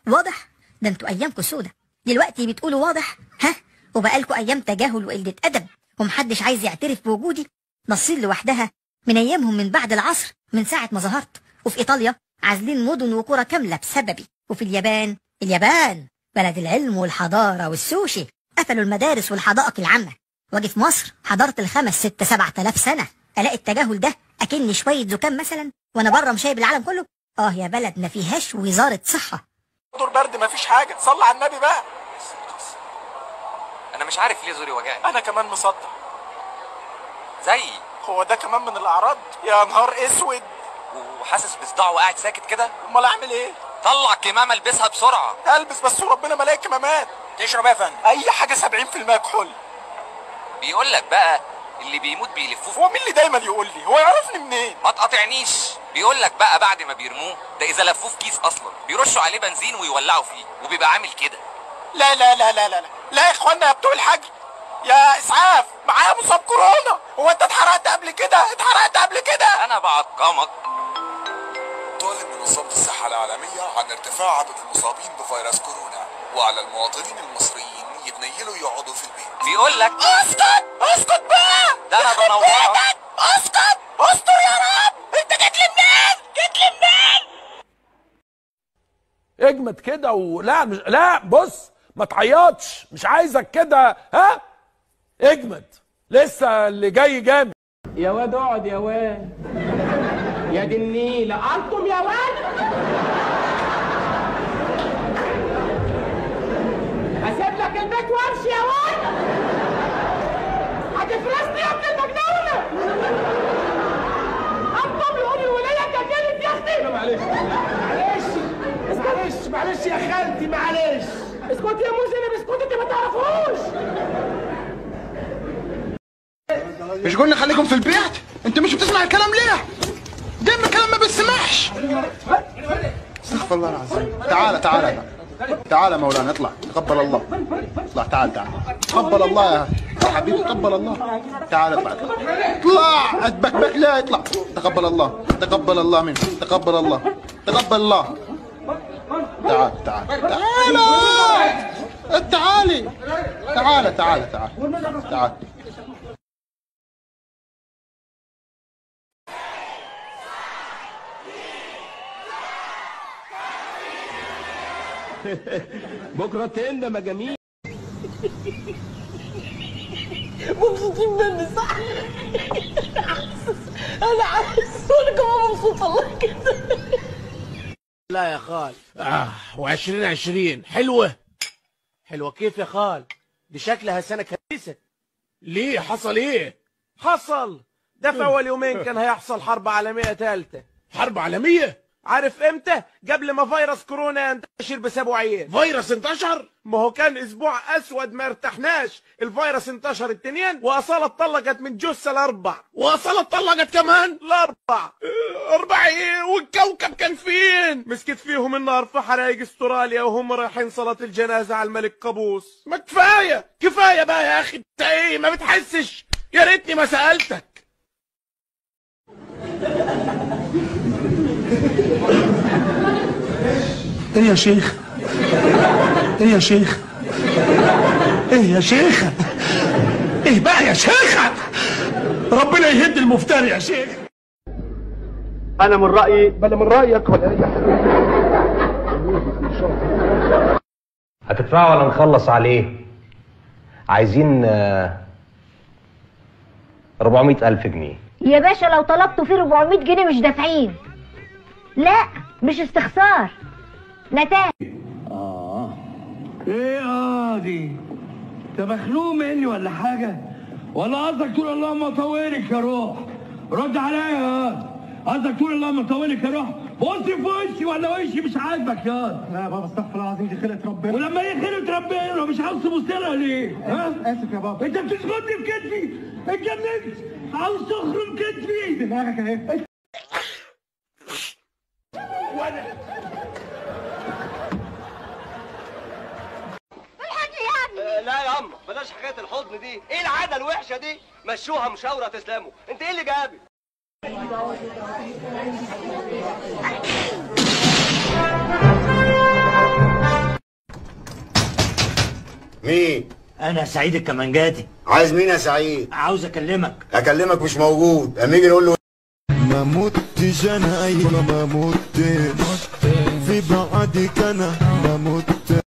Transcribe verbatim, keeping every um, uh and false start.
واضح؟ ده انتوا ايامكم سودة. دلوقتي بتقولوا واضح؟ ها؟ وبقالكوا ايام تجاهل وقلة ادب ومحدش عايز يعترف بوجودي. نصين لوحدها من ايامهم من بعد العصر من ساعة ما ظهرت. وفي ايطاليا عازلين مدن وقرى كاملة بسببي. وفي اليابان اليابان بلد العلم والحضارة والسوشي قفلوا المدارس والحدائق العامة. واجي في مصر حضرت الخمس ست سبع تلاف سنة الاقي التجاهل ده اكني شوية زكام مثلا وانا بره مشايب العالم كله. اه يا بلد ما فيهاش وزارة صحة. دور برد ما فيش حاجة. صلي على النبي بقى. انا مش عارف ليه زوري وجعني. انا كمان مصدع. زي هو ده كمان من الاعراض؟ يا نهار اسود. وحاسس بصداع وقاعد ساكت كده. امال اعمل ايه؟ طلع كمامة البسها بسرعة. البس بس وربنا ما الاقي كمامات. تشرب ايه يا فندم؟ اي حاجة سبعين في المية كحول. بيقول لك بقى اللي بيموت بيلفوه. هو مين اللي دايما يقول لي؟ هو يعرفني منين؟ ما تقاطعنيش. بيقول لك بقى بعد ما بيرموه ده اذا لفوه في كيس اصلا بيرشوا عليه بنزين ويولعوا فيه وبيبقى عامل كده. لا لا لا لا لا لا لا يا اخوانا يا بتوع الحجر يا اسعاف معايا مصاب كورونا. هو انت اتحرقت قبل كده؟ اتحرقت قبل كده؟ انا بعقمك. طالب منظمة الصحة العالمية عن ارتفاع عدد المصابين بفيروس كورونا وعلى المواطنين المصريين يتنيلوا يقعدوا في البيت. بيقول لك اسكت اسكت بقى. ده انا بنورك. اسكت استر يا رب. انت جيت لي منين؟ جيت لي منين؟ اجمد كده ولا مش... لا بص ما تعيطش، مش عايزك كده. ها اجمد لسه اللي جاي جامد. يا واد اقعد يا واد يا دي النيله. انتم يا واد اسيب لك البيت وامشي يا واد. هتفرسني يا ابن المجنونه. انتم يقول الولايه كجلد يا اختي. معلش معلش معلش معلش يا خالتي معلش. اسكتي يا مذنب اسكتي. انت ما تعرفوش. مش قلنا خليكم في البيت؟ انت مش بتسمع الكلام ليه؟ دايما الكلام ما بتسمعش. استغفر الله العظيم. تعال تعال تعال مولانا اطلع. تقبل الله. اطلع تعال تعال. تقبل الله يا حبيبي. تقبل الله. تعال اطلع اطلع. اتبكبك لا اطلع. تقبل الله. تقبل الله منك. تقبل الله. تقبل الله. تعال تعال تعال تعالي. تعال تعال تعال تعال. بكره تندم يا جميل. مبسوطين مني صح؟ انا عايز وانا كمان مبسوطه والله كده. لا يا خال. اه وعشرين عشرين حلوه. حلوه كيف يا خال؟ دي شكلها سنه كبيسه. ليه حصل ايه؟ حصل ده في اول يومين كان هيحصل حرب عالميه ثالثه. حرب عالميه؟ عارف امتى؟ قبل ما فيروس كورونا ينتشر باسبوعين. فيروس انتشر؟ ما هو كان اسبوع اسود ما ارتحناش. الفيروس انتشر الاثنين واصاله اتطلقت من جثه الاربع. واصاله اتطلقت كمان؟ الاربع. اربع ايه؟ والكوكب كان فين؟ مسكت فيهم النار في حرايق استراليا وهم رايحين صلاه الجنازه على الملك قابوس. ما كفايه كفايه بقى يا اخي. انت ايه ما بتحسش؟ يا ريتني ما سالتك. ايه يا شيخ؟ ايه يا شيخ؟ ايه يا شيخ؟ ايه بقى يا شيخ؟ ربنا يهد المفتري يا شيخ. انا من رايي بلا من رايك ولا ايه؟ هتدفعوا ولا نخلص عليه؟ عايزين أربعمائة ألف جنيه. يا باشا لو طلبتوا فيه أربعمائة جنيه مش دافعين. لا مش استخسار نتائج. اه ايه اه دي؟ انت مخلوق مني ولا حاجه؟ ولا قصدك تقول اللهم طولك يا روح؟ رد عليا يا قصدك تقول اللهم طولك يا روح؟ بص في وشي ولا وشي مش عاجبك يا لا يا بابا استغفر الله العظيم دي خلقة ربنا. ولما هي خلقة ربنا مش عاوز تبص لها ليه؟ ها؟ اسف يا بابا. انت بتسكتني في كتفي. اتجننت. عاوز تخرم كتفي. دماغك اهي. وانا لا يا اما بلاش حكايه الحضن دي. ايه العاده الوحشه دي؟ مشوها مشاوره تسلموا. انت ايه اللي جابك؟ مين؟ انا سعيد الكمانجاتي. عايز مين يا سعيد؟ عاوز اكلمك. اكلمك مش موجود، اما يجي نقول له ما متش انا، ايوه ما متش في بعدك انا ما متش.